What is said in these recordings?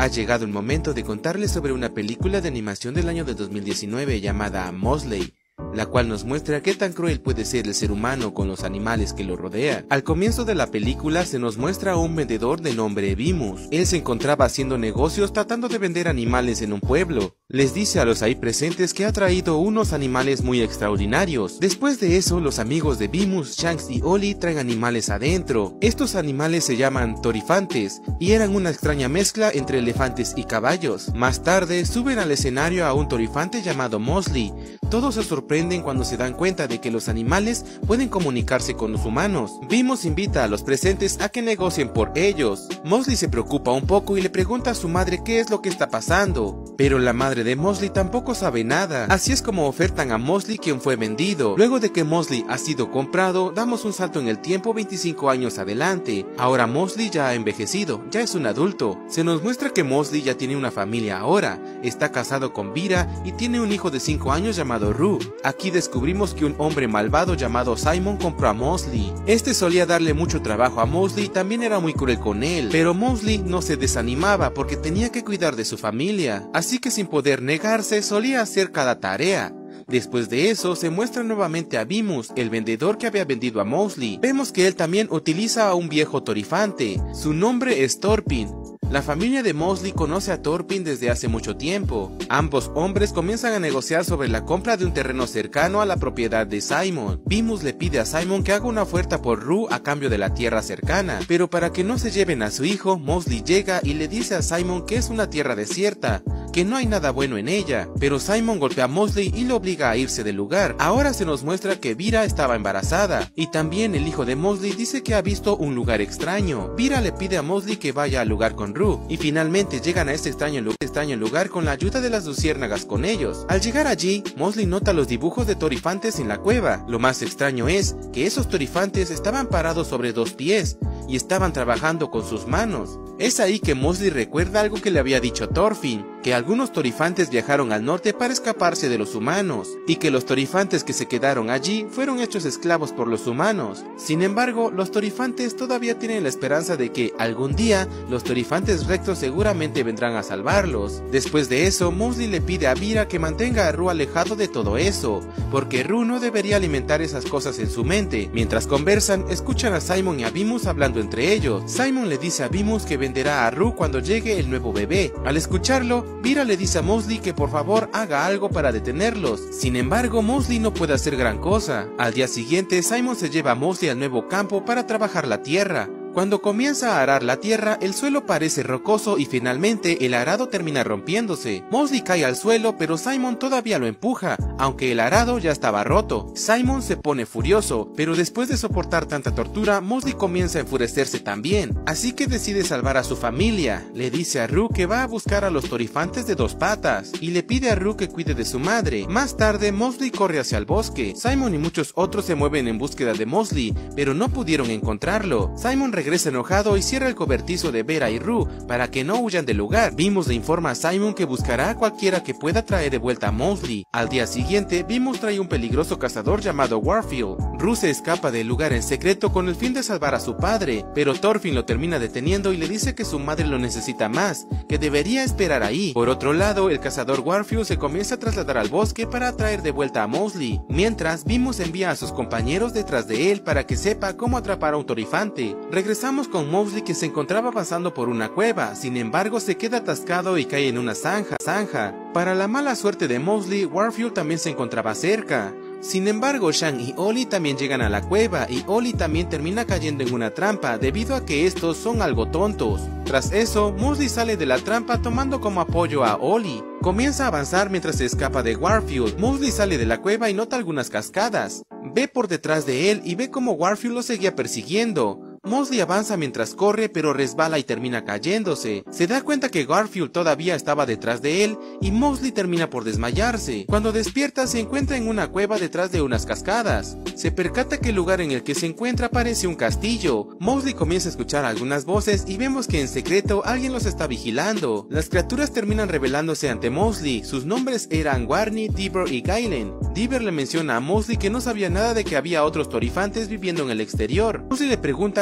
Ha llegado el momento de contarles sobre una película de animación del año de 2019 llamada Mosley, la cual nos muestra qué tan cruel puede ser el ser humano con los animales que lo rodean. Al comienzo de la película se nos muestra a un vendedor de nombre Bimus. Él se encontraba haciendo negocios tratando de vender animales en un pueblo. Les dice a los ahí presentes que ha traído unos animales muy extraordinarios. Después de eso, los amigos de Bimus, Shanks y Ollie traen animales adentro. Estos animales se llaman torifantes y eran una extraña mezcla entre elefantes y caballos. Más tarde, suben al escenario a un torifante llamado Mosley. Todos se sorprenden cuando se dan cuenta de que los animales pueden comunicarse con los humanos. Bimus invita a los presentes a que negocien por ellos. Mosley se preocupa un poco y le pregunta a su madre qué es lo que está pasando, pero la madre de Mosley tampoco sabe nada. Así es como ofertan a Mosley, quien fue vendido. Luego de que Mosley ha sido comprado, damos un salto en el tiempo 25 años adelante. Ahora Mosley ya ha envejecido, ya es un adulto. Se nos muestra que Mosley ya tiene una familia ahora, está casado con Vera y tiene un hijo de 5 años llamado Roo. Aquí descubrimos que un hombre malvado llamado Simon compró a Mosley. Este solía darle mucho trabajo a Mosley y también era muy cruel con él, pero Mosley no se desanimaba porque tenía que cuidar de su familia, así que sin poder negarse solía hacer cada tarea. Después de eso se muestra nuevamente a Bimus, el vendedor que había vendido a Mosley. Vemos que él también utiliza a un viejo torifante, su nombre es Thorpin. La familia de Mosley conoce a Thorpin desde hace mucho tiempo. Ambos hombres comienzan a negociar sobre la compra de un terreno cercano a la propiedad de Simon. Bimus le pide a Simon que haga una oferta por Roo a cambio de la tierra cercana, pero para que no se lleven a su hijo, Mosley llega y le dice a Simon que es una tierra desierta, que no hay nada bueno en ella, pero Simon golpea a Mosley y lo obliga a irse del lugar. Ahora se nos muestra que Vera estaba embarazada, y también el hijo de Mosley dice que ha visto un lugar extraño. Vera le pide a Mosley que vaya al lugar con Roo, y finalmente llegan a este extraño lugar con la ayuda de las luciérnagas con ellos. Al llegar allí, Mosley nota los dibujos de torifantes en la cueva. Lo más extraño es que esos torifantes estaban parados sobre 2 pies, y estaban trabajando con sus manos. Es ahí que Mosley recuerda algo que le había dicho Thorfinn, que algunos torifantes viajaron al norte para escaparse de los humanos, y que los torifantes que se quedaron allí fueron hechos esclavos por los humanos. Sin embargo, los torifantes todavía tienen la esperanza de que algún día los torifantes rectos seguramente vendrán a salvarlos. Después de eso, Mosley le pide a Vera que mantenga a Roo alejado de todo eso, porque Roo no debería alimentar esas cosas en su mente. Mientras conversan, escuchan a Simon y a Bimus hablando entre ellos. Simon le dice a Bimus que venderá a Roo cuando llegue el nuevo bebé. Al escucharlo, Vera le dice a Mosley que por favor haga algo para detenerlos. Sin embargo, Mosley no puede hacer gran cosa. Al día siguiente, Simon se lleva a Mosley al nuevo campo para trabajar la tierra. Cuando comienza a arar la tierra, el suelo parece rocoso y finalmente el arado termina rompiéndose. Mosley cae al suelo, pero Simon todavía lo empuja, aunque el arado ya estaba roto. Simon se pone furioso, pero después de soportar tanta tortura, Mosley comienza a enfurecerse también, así que decide salvar a su familia. Le dice a Roo que va a buscar a los torifantes de 2 patas, y le pide a Roo que cuide de su madre. Más tarde, Mosley corre hacia el bosque. Simon y muchos otros se mueven en búsqueda de Mosley, pero no pudieron encontrarlo. Simon regresa enojado y cierra el cobertizo de Vera y Roo para que no huyan del lugar. Bimus le informa a Simon que buscará a cualquiera que pueda traer de vuelta a Mosley. Al día siguiente, Bimus trae un peligroso cazador llamado Warfield. Roo se escapa del lugar en secreto con el fin de salvar a su padre, pero Thorfinn lo termina deteniendo y le dice que su madre lo necesita más, que debería esperar ahí. Por otro lado, el cazador Warfield se comienza a trasladar al bosque para traer de vuelta a Mosley, mientras Bimus envía a sus compañeros detrás de él para que sepa cómo atrapar a un torifante. Regresamos con Mosley, que se encontraba pasando por una cueva, sin embargo se queda atascado y cae en una zanja. Para la mala suerte de Mosley, Warfield también se encontraba cerca. Sin embargo, Shank y Ollie también llegan a la cueva y Ollie también termina cayendo en una trampa debido a que estos son algo tontos. Tras eso, Mosley sale de la trampa tomando como apoyo a Ollie. Comienza a avanzar mientras se escapa de Warfield. Mosley sale de la cueva y nota algunas cascadas. Ve por detrás de él y ve como Warfield lo seguía persiguiendo. Mosley avanza mientras corre, pero resbala y termina cayéndose. Se da cuenta que Warfield todavía estaba detrás de él y Mosley termina por desmayarse. Cuando despierta, se encuentra en una cueva detrás de unas cascadas. Se percata que el lugar en el que se encuentra parece un castillo. Mosley comienza a escuchar algunas voces y vemos que en secreto alguien los está vigilando. Las criaturas terminan revelándose ante Mosley. Sus nombres eran Warney, Deaver y Gailen. Deaver le menciona a Mosley que no sabía nada de que había otros torifantes viviendo en el exterior. Mosley le pregunta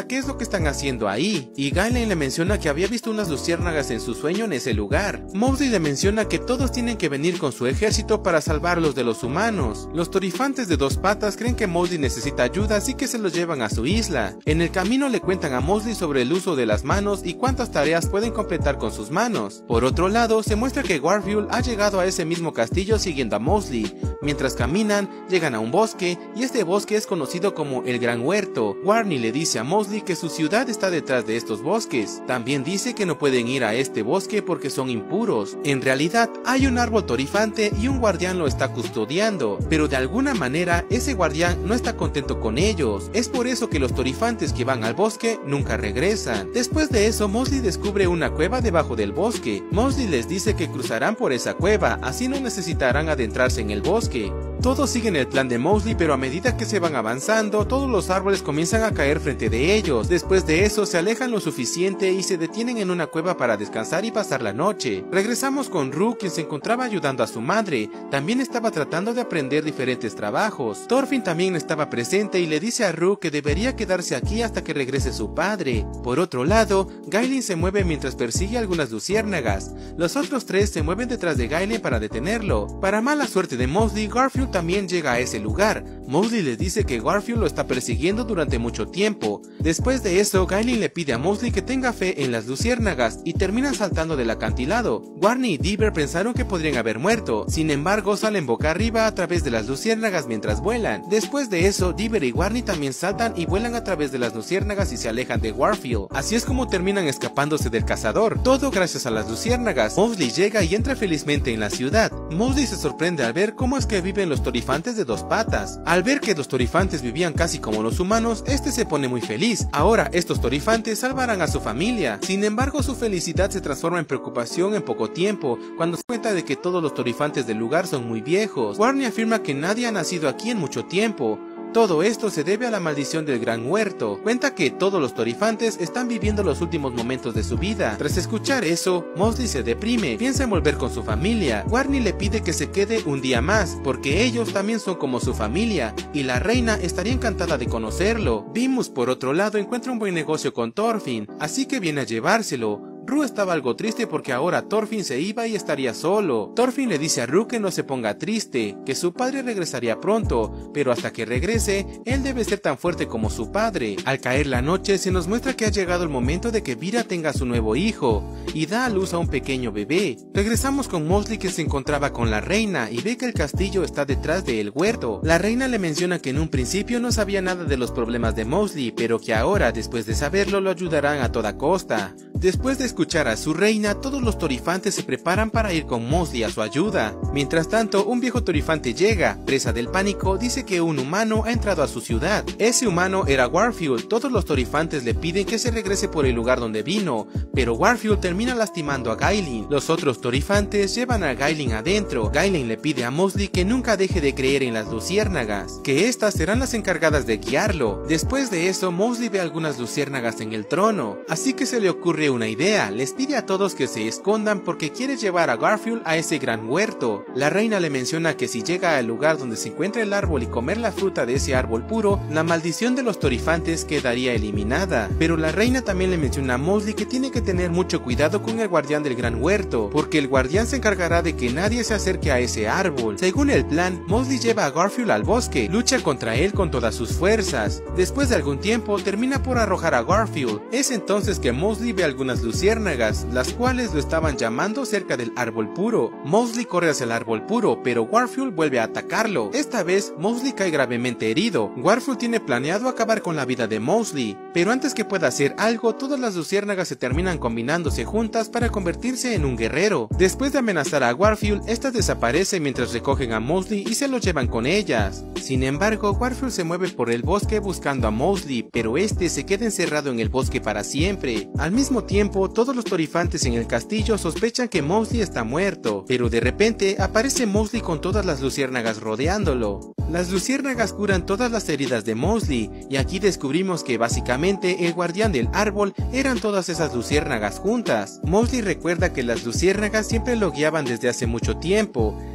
qué es lo que están haciendo ahí, y Gailin le menciona que había visto unas luciérnagas en su sueño en ese lugar. Mowgli le menciona que todos tienen que venir con su ejército para salvarlos de los humanos. Los torifantes de dos patas creen que Mowgli necesita ayuda, así que se los llevan a su isla. En el camino le cuentan a Mowgli sobre el uso de las manos y cuántas tareas pueden completar con sus manos. Por otro lado, se muestra que Garfield ha llegado a ese mismo castillo siguiendo a Mowgli. Mientras caminan, llegan a un bosque, y este bosque es conocido como el Gran Huerto. Warney le dice a Mowgli que su ciudad está detrás de estos bosques. También dice que no pueden ir a este bosque porque son impuros. En realidad, hay un árbol torifante y un guardián lo está custodiando, pero de alguna manera ese guardián no está contento con ellos. Es por eso que los torifantes que van al bosque nunca regresan. Después de eso, Mowgli descubre una cueva debajo del bosque. Mowgli les dice que cruzarán por esa cueva, así no necesitarán adentrarse en el bosque. Todos siguen el plan de Mowgli, pero a medida que se van avanzando, todos los árboles comienzan a caer frente de ellos. Después de eso, se alejan lo suficiente y se detienen en una cueva para descansar y pasar la noche. Regresamos con Roo, quien se encontraba ayudando a su madre. También estaba tratando de aprender diferentes trabajos. Thorfinn también estaba presente y le dice a Roo que debería quedarse aquí hasta que regrese su padre. Por otro lado, Gailin se mueve mientras persigue algunas luciérnagas. Los otros tres se mueven detrás de Gailin para detenerlo. Para mala suerte de Mowgli, Garfield también llega a ese lugar. Mowgli les dice que Garfield lo está persiguiendo durante mucho tiempo. Después de eso, Gailin le pide a Mowgli que tenga fe en las luciérnagas y terminan saltando del acantilado. Warney y Deeber pensaron que podrían haber muerto, sin embargo salen boca arriba a través de las luciérnagas mientras vuelan. Después de eso, Deeber y Warney también saltan y vuelan a través de las luciérnagas y se alejan de Garfield. Así es como terminan escapándose del cazador, todo gracias a las luciérnagas. Mowgli llega y entra felizmente en la ciudad. Mowgli se sorprende al ver cómo es que viven los torifantes de dos patas. Al ver que los torifantes vivían casi como los humanos, este se pone muy feliz. Ahora estos torifantes salvarán a su familia. Sin embargo, su felicidad se transforma en preocupación en poco tiempo, cuando se cuenta de que todos los torifantes del lugar son muy viejos. Warney afirma que nadie ha nacido aquí en mucho tiempo. Todo esto se debe a la maldición del Gran Huerto. Cuenta que todos los torifantes están viviendo los últimos momentos de su vida. Tras escuchar eso, Mowgli se deprime, piensa en volver con su familia. Warney le pide que se quede un día más, porque ellos también son como su familia, y la reina estaría encantada de conocerlo. Vimus, por otro lado, encuentra un buen negocio con Thorfinn, así que viene a llevárselo. Roo estaba algo triste porque ahora Thorfinn se iba y estaría solo. Thorfinn le dice a Roo que no se ponga triste, que su padre regresaría pronto, pero hasta que regrese, él debe ser tan fuerte como su padre. Al caer la noche, se nos muestra que ha llegado el momento de que Vira tenga su nuevo hijo, y da a luz a un pequeño bebé. Regresamos con Mowgli, que se encontraba con la reina, y ve que el castillo está detrás del huerto. La reina le menciona que en un principio no sabía nada de los problemas de Mowgli, pero que ahora, después de saberlo, lo ayudarán a toda costa. Después de escuchar a su reina, todos los torifantes se preparan para ir con Mowgli a su ayuda. Mientras tanto, un viejo torifante llega. Presa del pánico, dice que un humano ha entrado a su ciudad. Ese humano era Garfield. Todos los torifantes le piden que se regrese por el lugar donde vino, pero Garfield termina lastimando a Gailin. Los otros torifantes llevan a Gailin adentro. Gailin le pide a Mowgli que nunca deje de creer en las luciérnagas, que estas serán las encargadas de guiarlo. Después de eso, Mowgli ve algunas luciérnagas en el trono, así que se le ocurre una idea. Les pide a todos que se escondan porque quiere llevar a Garfield a ese gran huerto. La reina le menciona que si llega al lugar donde se encuentra el árbol y comer la fruta de ese árbol puro, la maldición de los torifantes quedaría eliminada. Pero la reina también le menciona a Mowgli que tiene que tener mucho cuidado con el guardián del gran huerto, porque el guardián se encargará de que nadie se acerque a ese árbol. Según el plan, Mowgli lleva a Garfield al bosque, lucha contra él con todas sus fuerzas. Después de algún tiempo, termina por arrojar a Garfield. Es entonces que Mowgli ve algunas luciérnagas, las cuales lo estaban llamando cerca del árbol puro. Mowgli corre hacia el árbol puro, pero Garfield vuelve a atacarlo. Esta vez, Mowgli cae gravemente herido. Garfield tiene planeado acabar con la vida de Mowgli, pero antes que pueda hacer algo, todas las luciérnagas se terminan combinándose juntas para convertirse en un guerrero. Después de amenazar a Garfield, estas desaparecen mientras recogen a Mowgli y se lo llevan con ellas. Sin embargo, Garfield se mueve por el bosque buscando a Mowgli, pero este se queda encerrado en el bosque para siempre. Al mismo tiempo, todos los torifantes en el castillo sospechan que Mowgli está muerto, pero de repente aparece Mowgli con todas las luciérnagas rodeándolo. Las luciérnagas curan todas las heridas de Mowgli, y aquí descubrimos que básicamente el guardián del árbol eran todas esas luciérnagas juntas. Mowgli recuerda que las luciérnagas siempre lo guiaban desde hace mucho tiempo,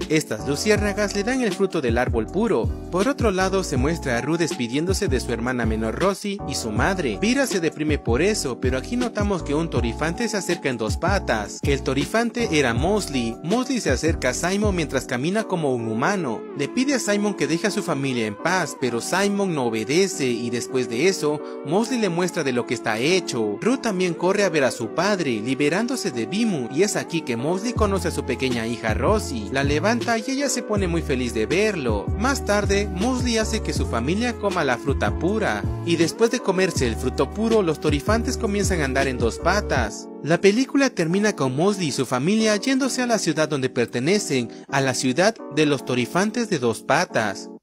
Estas luciérnagas le dan el fruto del árbol puro. Por otro lado, se muestra a Rue despidiéndose de su hermana menor Rosie y su madre. Pyrrha se deprime por eso, pero aquí notamos que un torifante se acerca en dos patas. El torifante era Mosley. Mosley se acerca a Simon mientras camina como un humano. Le pide a Simon que deje a su familia en paz, pero Simon no obedece y después de eso, Mosley le muestra de lo que está hecho. Rue también corre a ver a su padre, liberándose de Bimu, y es aquí que Mosley conoce a su pequeña hija Rosie. La levanta y ella se pone muy feliz de verlo. Más tarde, Mosley hace que su familia coma la fruta pura, y después de comerse el fruto puro, los torifantes comienzan a andar en dos patas. La película termina con Mosley y su familia yéndose a la ciudad donde pertenecen, a la ciudad de los torifantes de dos patas.